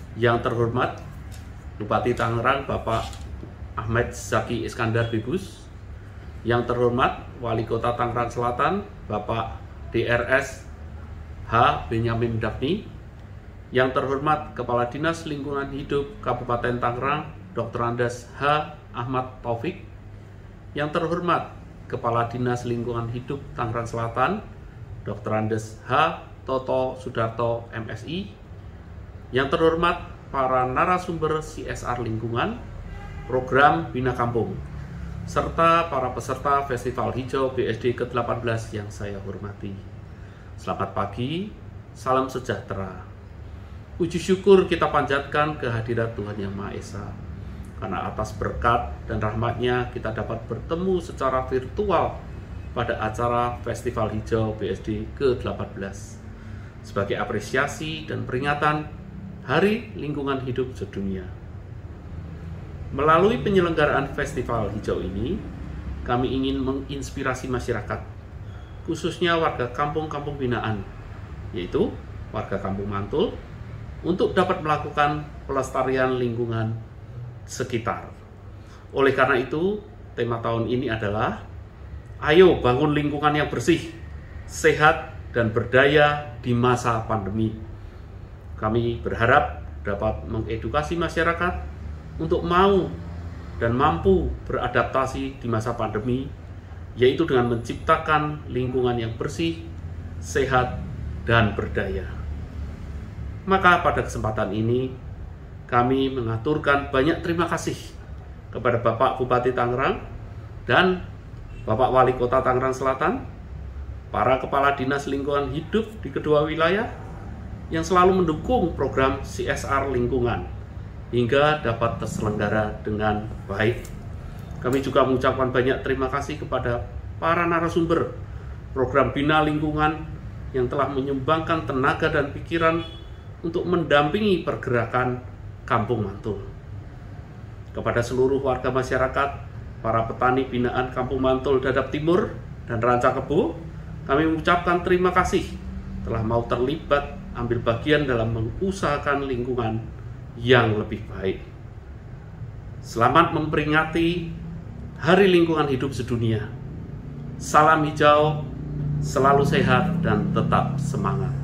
Yang terhormat Bupati Tangerang Bapak Ahmad Zaki Iskandar Bibus, yang terhormat Wali Kota Tangerang Selatan Bapak DRS H. Benyamin Daphni, yang terhormat Kepala Dinas Lingkungan Hidup Kabupaten Tangerang Dr. Andes H. Ahmad Taufik, yang terhormat Kepala Dinas Lingkungan Hidup Tangerang Selatan Dr. Andes H. Toto Sudarto MSI, yang terhormat para narasumber CSR Lingkungan, Program Bina Kampung, serta para peserta Festival Hijau BSD ke-18 yang saya hormati. Selamat pagi, salam sejahtera. Puji syukur kita panjatkan kehadirat Tuhan Yang Maha Esa, karena atas berkat dan rahmat-Nya kita dapat bertemu secara virtual pada acara Festival Hijau BSD ke-18 sebagai apresiasi dan peringatan Hari Lingkungan Hidup Sedunia. Melalui penyelenggaraan Festival Hijau ini, kami ingin menginspirasi masyarakat, khususnya warga kampung-kampung binaan, yaitu warga Kampung Mantul, untuk dapat melakukan pelestarian lingkungan sekitar. Oleh karena itu, tema tahun ini adalah Ayo bangun lingkungan yang bersih, sehat, dan berdaya di masa pandemi. Kami berharap dapat mengedukasi masyarakat untuk mau dan mampu beradaptasi di masa pandemi, yaitu dengan menciptakan lingkungan yang bersih, sehat, dan berdaya. Maka pada kesempatan ini, kami mengaturkan banyak terima kasih kepada Bapak Bupati Tangerang dan Bapak Wali Kota Tangerang Selatan, para Kepala Dinas Lingkungan Hidup di kedua wilayah, yang selalu mendukung program CSR lingkungan hingga dapat terselenggara dengan baik. Kami juga mengucapkan banyak terima kasih kepada para narasumber program Bina Lingkungan yang telah menyumbangkan tenaga dan pikiran untuk mendampingi pergerakan Kampung Mantul. Kepada seluruh warga masyarakat, para petani binaan Kampung Mantul Dadap Timur dan Ranca Kebo, kami mengucapkan terima kasih telah mau terlibat ambil bagian dalam mengusahakan lingkungan yang lebih baik. Selamat memperingati Hari Lingkungan Hidup Sedunia. Salam hijau, selalu sehat dan tetap semangat.